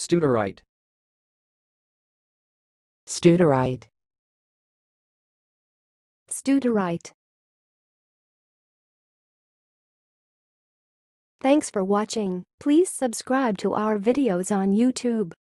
studerite, studerite, studerite. Thanks for watching. Please subscribe to our videos on YouTube.